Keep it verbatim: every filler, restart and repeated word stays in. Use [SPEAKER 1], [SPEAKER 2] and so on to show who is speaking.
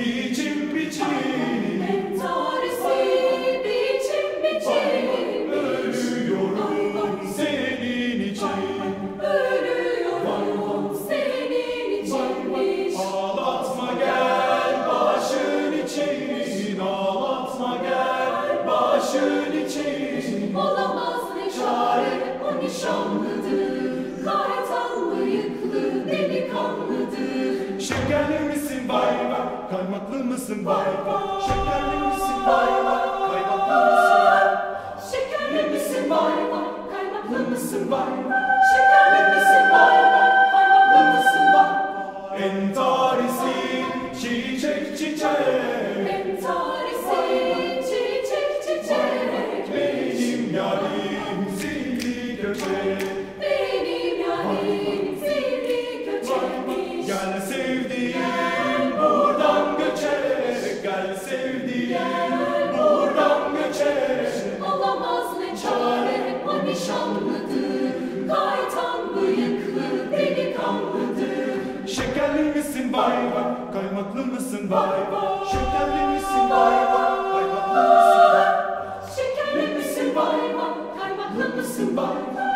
[SPEAKER 1] biçim biçim.
[SPEAKER 2] Entarisi biçim biçim.
[SPEAKER 1] Ölüyorum senin için.
[SPEAKER 2] Ölüyorum senin için.
[SPEAKER 1] Ağlatma gel başın için. Ağlatma gel başın için.
[SPEAKER 2] Olamaz ne çare, o nişanlıdır. Kaytan bıyıklı delikanlıdır.
[SPEAKER 1] Şekerli misin vay vay, kaymaklı mısın vay vay. Şekerli misin vay vay, kaymaklı mısın vay.
[SPEAKER 2] Şekerli misin vay vay, kaymaklı mısın vay vay. Şekerli misin vay vay, kaymaklı mısın vay.
[SPEAKER 1] Entarisi çiçek çiçek.
[SPEAKER 2] Entarisi çiçek çiçek.
[SPEAKER 1] Benim yarim zilli göçek.
[SPEAKER 2] Benim yarim zilli göçekmiş.
[SPEAKER 1] Gel sevdiğim buradan göçek. Gel sevdiğim buradan göçek.
[SPEAKER 2] Olamaz ne çare, o nişanlıdır. Kaytan bıyıklı delikanlıdır.
[SPEAKER 1] Şekerli misin vay vay, kaymaklı mısın vay vay. Şekerli misin vay vay, kaymaklı mısın vay.
[SPEAKER 2] Şekerli misin vay vay, kaymaklı mısın vay vay.